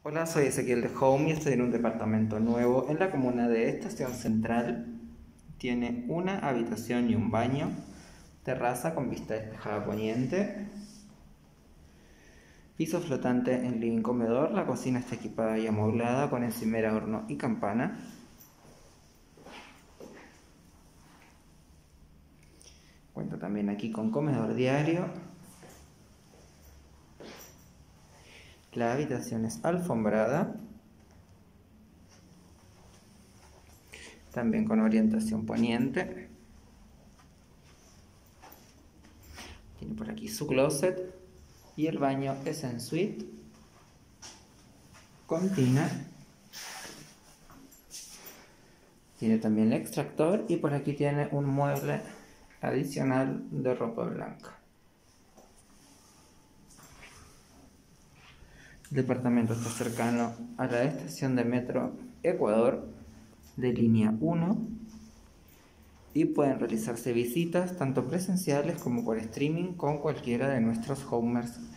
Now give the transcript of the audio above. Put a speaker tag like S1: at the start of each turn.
S1: Hola, soy Ezequiel de Home y estoy en un departamento nuevo en la comuna de Estación Central. Tiene una habitación y un baño, terraza con vista despejada a poniente, piso flotante en living comedor. La cocina está equipada y amueblada con encimera, horno y campana. Cuenta también aquí con comedor diario. La habitación es alfombrada, también con orientación poniente. Tiene por aquí su closet y el baño es en suite con tina. Tiene también el extractor y por aquí tiene un mueble adicional de ropa blanca. El departamento está cercano a la estación de metro Ecuador de línea 1 y pueden realizarse visitas tanto presenciales como por streaming con cualquiera de nuestros homers